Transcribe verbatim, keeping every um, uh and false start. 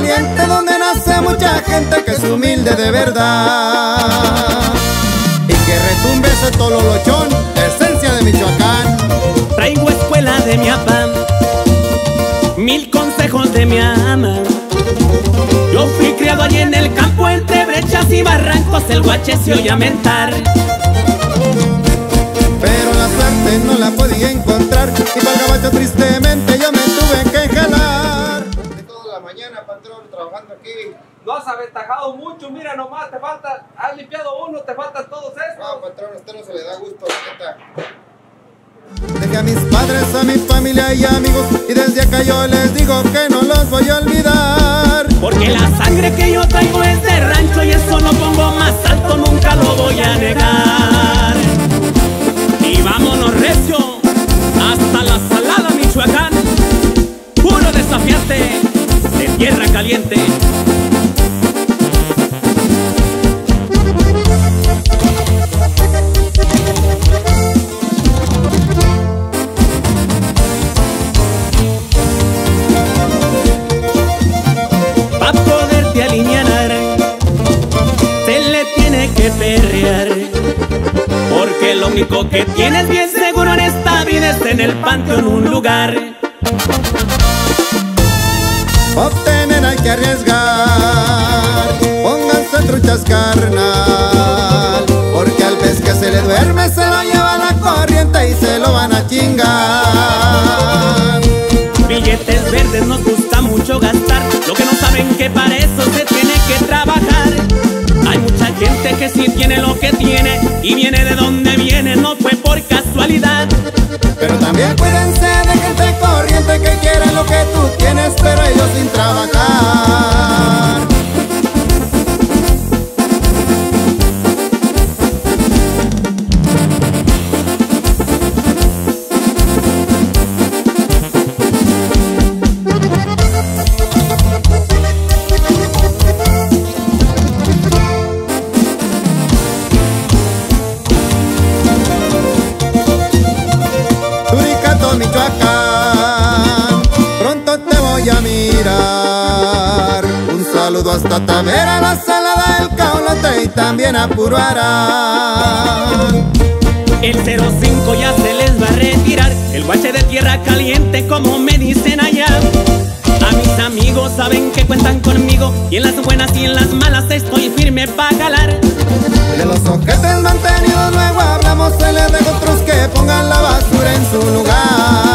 caliente, donde nace mucha gente que es humilde de verdad. Y que retumbe ese tololochón, esencia de Michoacán. Traigo escuela de mi papá, mil consejos de mi ama. Yo fui criado allí en el campo, entre brechas y barrancos, el guache se oye mentar. Pero la suerte no la podía encontrar, y para el gabacho tristemente yo me tuve que jalar. De toda la mañana, patrón, trabajando aquí. No has aventajado mucho, mira nomás, te falta, has limpiado uno, te faltan todos estos. No, patrón, a usted no se le da gusto, la neta. Dejé a mis padres, a mi familia y amigos, y desde acá yo les digo que no los voy a olvidar. Porque la sangre que yo traigo es de rancho, y eso lo pongo más alto, nunca lo voy a negar. Y vámonos recio, hasta la Salada, Michoacán, puro desafiante de tierra caliente. Pa' poderte alinear, se le tiene que perrear, porque lo único que tienes bien seguro en esta vida es en el panteón un lugar. Obtener hay que arriesgar, pónganse truchas carnal, porque al pez que se le duerme se lo lleva la corriente y se lo van a chingar. Billetes verdes nos gusta mucho gastar, lo que no saben que para eso se tiene que trabajar. Hay mucha gente que sí tiene lo que tiene y viene de donde viene, no fue por casualidad. Pero también cuídense de gente corriente que quiere lo que tú tienes, pero ellos sin trabajar. Michoacán, pronto te voy a mirar. Un saludo hasta Tavera, la Salada, el Caolote y también a Puro Arán. El cero cinco ya se les va a retirar, el guache de tierra caliente como me dicen allá. A mis amigos saben que cuentan conmigo, y en las buenas y en las malas estoy firme pa' jalar. De los ojetes mantenidos luego hablamos, se les dejo otros que pongan la basura en su lugar.